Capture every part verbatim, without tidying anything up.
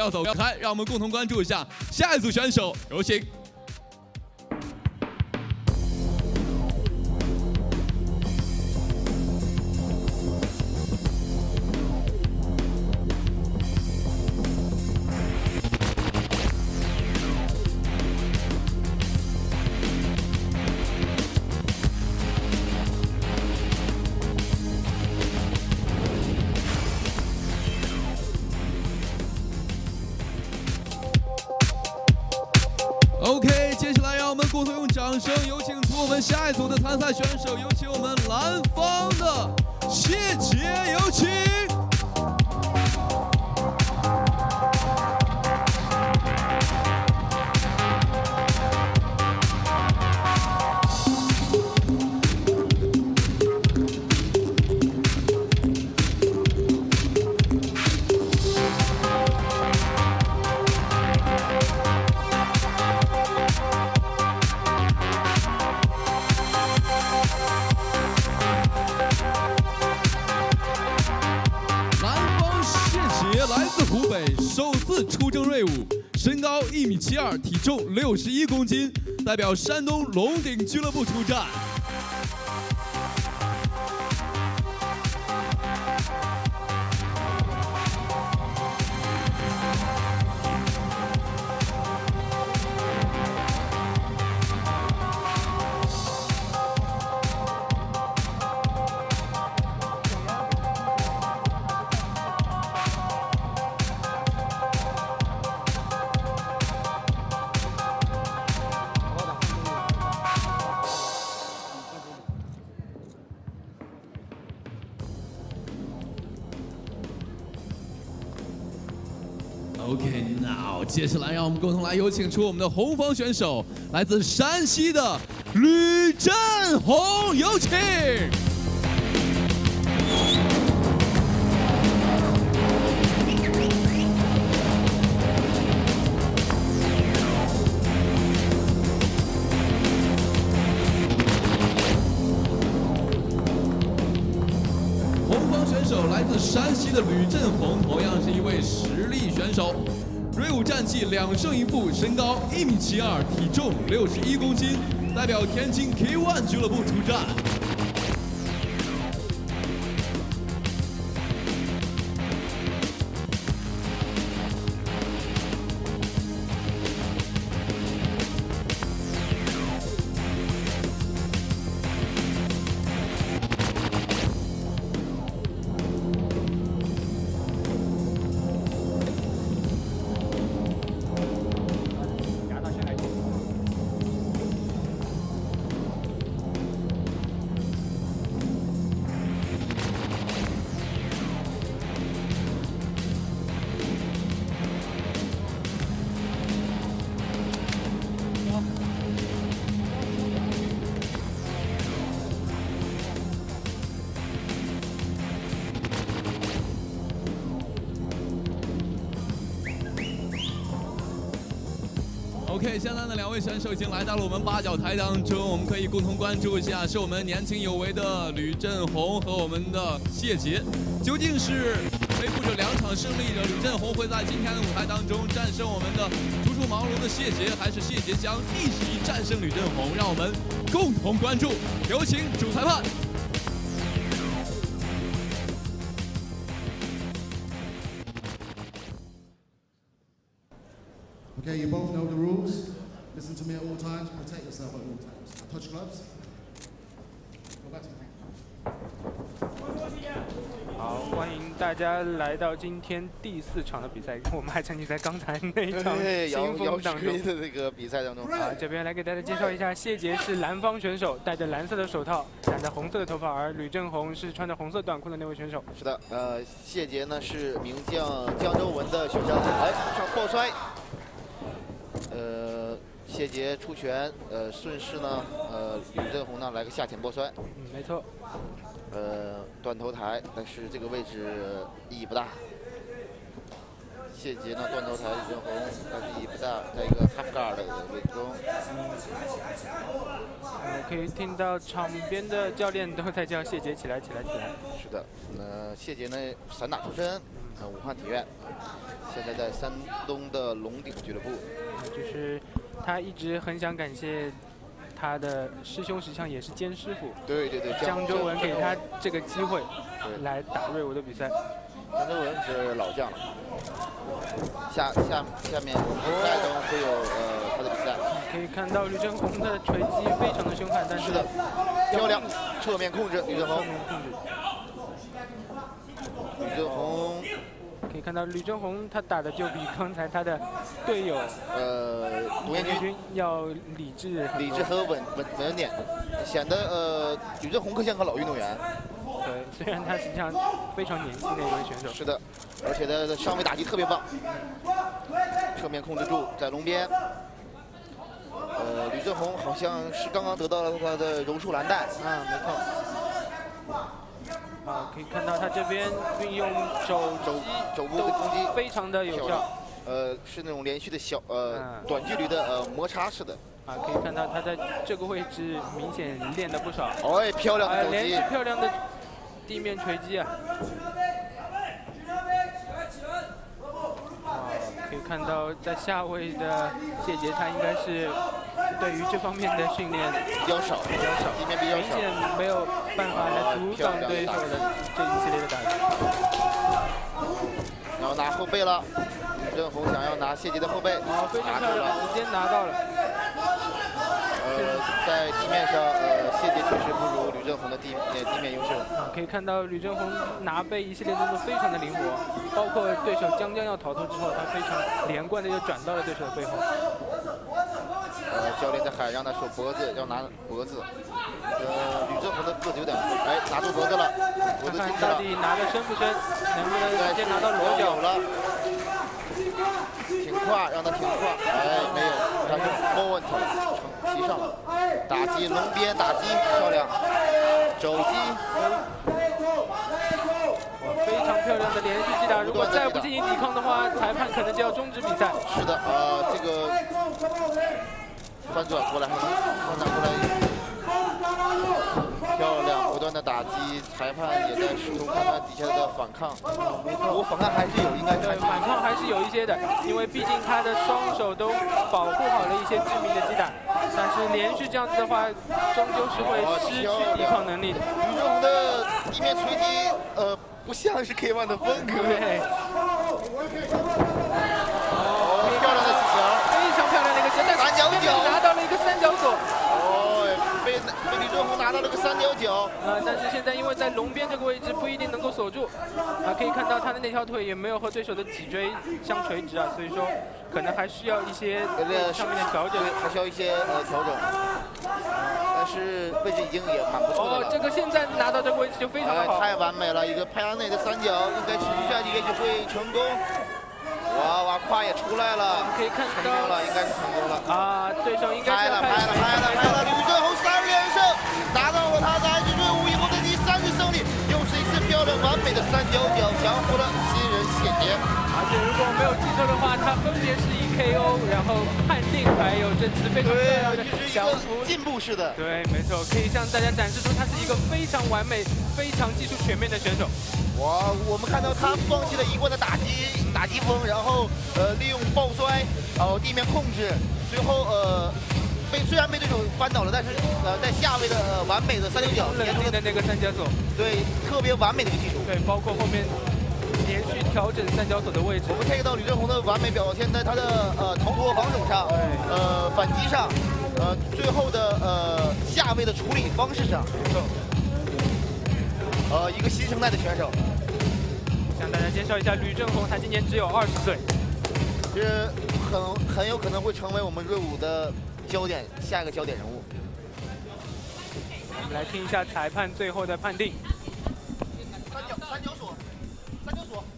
要走开，让我们共同关注一下下一组选手，有请。 OK， 接下来让我们共同用掌声有请出我们下一组的参赛选手，有请我们蓝方的谢杰，有请。 来自湖北，首次出征瑞舞，身高一米七二，体重六十一公斤，代表山东龙鼎俱乐部出战。 OK， now 接下来让我们共同来有请出我们的红方选手，来自山西的吕振宏，有请。红方选手来自山西的吕振宏，同样是一位实力选手。 瑞舞战绩两胜一负，身高一米七二，体重六十一公斤，代表天津 K 一 俱乐部出战。 OK， 现在呢，两位选手已经来到了我们八角台当中，我们可以共同关注一下，是我们年轻有为的吕振宏和我们的谢杰，究竟是背负着两场胜利的吕振宏会在今天的舞台当中战胜我们的初出茅庐的谢杰，还是谢杰将一起战胜吕振宏？让我们共同关注，有请主裁判。 Okay, you both know the rules. Listen to me at all times. Protect yourself at all times. Touch gloves. Go back to the ring. 好，欢迎大家来到今天第四场的比赛。我们还沉浸在刚才那一场兴奋当中的这个比赛当中。 啊，这边来给大家介绍一下，谢杰是蓝方选手，戴着蓝色的手套，染着红色的头发，而吕振宏是穿着红色短裤的那位选手。 是的，呃，谢杰呢是名将江周文的学生，来上抱摔。 呃，谢杰出拳，呃，顺势呢，呃，吕振宏呢来个下潜抱摔。 嗯，没错。 呃，断头台，但是这个位置意义不大。 谢杰呢，断头台李正红，但是意义不大，在一个 half guard 的位置中。 呃，可以听到场边的教练都在叫谢杰起来，起来，起来。 是的，那谢杰呢，散打出身，啊，武汉体院，现在在山东的龙鼎俱乐部。 就是他一直很想感谢他的师兄，实际上也是兼师傅。 对对对， 江周文给他这个机会来打瑞武的比赛。 江周文是老将了。下下下面比赛中会有呃他的比赛。 可以看到吕正红的锤击非常的凶悍，但是的漂亮，侧面控制吕正红。 侧面控制。 吕正红。 可以看到吕正红他打的就比刚才他的队友呃董彦军要理智理智和稳稳稳点，显得呃吕正红更像个老运动员。 对，虽然他实际上非常年轻的一位选手。 是的，而且他的上位打击特别棒，侧面控制住在龙边。呃，吕正红好像是刚刚得到了他的柔术蓝带。 啊，没错。啊，可以看到他这边运用肘肘肘部的攻击非常的有效。 呃，是那种连续的小呃、嗯、短距离的呃摩擦式的。 啊，可以看到他在这个位置明显练的不少。 哎，漂亮的肘击！ 连续漂亮的地面锤击啊！啊，可以看到在下位的谢杰，他应该是对于这方面的训练比较少， 比较少， 地面比较少， 明显没有办法来阻挡对手的这一系列的打击。 然后拿后背了，吕正红想要拿谢杰的后背， 啊，非常漂亮，直接拿到了。 呃，在地面上，呃，谢杰确实不如吕正红的地呃地面优势。 啊，可以看到吕正红拿背一系列动作非常的灵活，包括对手将将要逃脱之后，他非常连贯的就转到了对手的背后。 呃，教练在喊让他守脖子，要拿脖子。呃，吕正红的个子有点厚，哎，拿住脖子了，脖子看看到底拿的深不深，能不能直接拿到裸脚了？挺胯，让他挺胯，哎，没有，他是 forward 提上了，打击龙边打击漂亮，肘击， 非常漂亮的连续击打，如果再不进行抵抗的话，裁判可能就要终止比赛。 是的，呃，这个翻转过来，翻转过来，漂亮，不断的打击，裁判也在试图看看底下的反抗。没错，不过反抗还是有，应该对反抗还是有一些的，因为毕竟他的双手都保护好了一些致命的击打，但是连续这样子的话，终究是会失去抵抗能力的。 吕正红的地面锤击，呃，不像是 K 一 的风格。 对。 哦，漂亮的起脚， 非常漂亮的一个三角脚，拿到了一个三角锁。 被被吕正红拿到了个三角脚， 呃，但是现在因为在龙边这个位置不一定能够锁住，啊，可以看到他的那条腿也没有和对手的脊椎相垂直啊，所以说可能还需要一些上面的调整， 还需要一些呃调整。但是位置已经也蛮不错的了。 哦，这个现在拿到这个位置就非常的好， 哎，太完美了，一个派拉内的三角，应该持续下去也许会成功。哇哇，胯也出来了， 可以看到成功了，应该是成功了。 啊，对手应该是拍了拍了拍了拍了，吕正红三连胜，拿到了他在艾滋瑞武以后的第三次胜利，又是一次漂亮完美的三角脚，降服了新人谢杰。 而且如果没有记错的话，他分别是以 K O， 然后判定，还有这次非常漂亮的降服， 进步式的。 对，没错，可以向大家展示出他是一个非常完美、非常技术全面的选手。 哇，我们看到他放弃了一贯的打击打击风，然后呃利用抱摔，然后地面控制，最后呃被虽然被对手翻倒了，但是呃在下位的、呃、完美的三角脚， 冷静的那个三角锁， 对，特别完美的一个技术。 对，包括后面连续调整三角锁的位置。 我们看到吕正红的完美表现，在他的呃逃脱防守上，呃反击上，呃最后的呃下位的处理方式上。呃，一个新生代的选手， 向大家介绍一下吕正红，他今年只有二十岁， 这很很有可能会成为我们瑞武的焦点，下一个焦点人物。 我们来听一下裁判最后的判定。 三角三角锁，三角锁。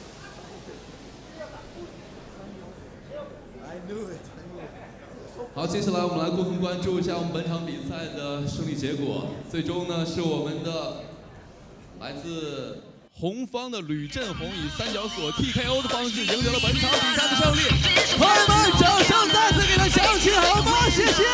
好。 接下来我们来共同关注一下我们本场比赛的胜利结果。最终呢，是我们的来自红方的吕振宏以三角锁 T K O 的方式赢得了本场比赛的胜利。朋友们，掌声再次给他响起好吗？谢谢。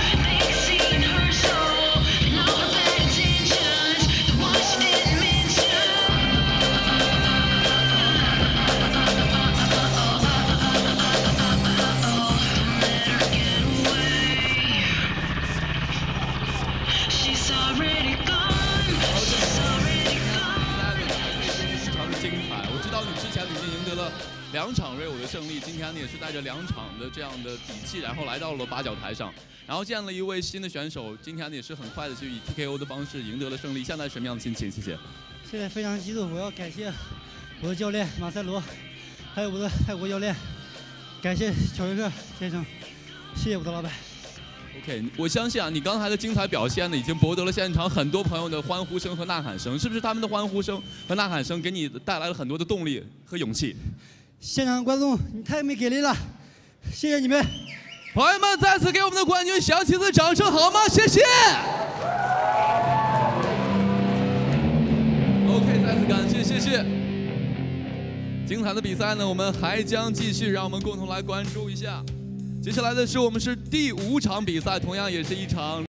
两场锐舞的胜利，今天你也是带着两场的这样的底气，然后来到了八角台上，然后见了一位新的选手，今天你也是很快的就以 T K O 的方式赢得了胜利。现在什么样的心情？谢谢。 现在非常激动，我要感谢我的教练马塞罗，还有我的泰国教练，感谢乔瑞克先生，谢谢我的老板。 OK， 我相信啊，你刚才的精彩表现呢，已经博得了现场很多朋友的欢呼声和呐喊声，是不是？他们的欢呼声和呐喊声给你带来了很多的动力和勇气。 现场观众，你太没给力了，谢谢你们！ 朋友们，再次给我们的冠军响起的掌声好吗？谢谢。OK， 再次感谢，谢谢。精彩的比赛呢，我们还将继续，让我们共同来关注一下。接下来的是我们是第五场比赛，同样也是一场。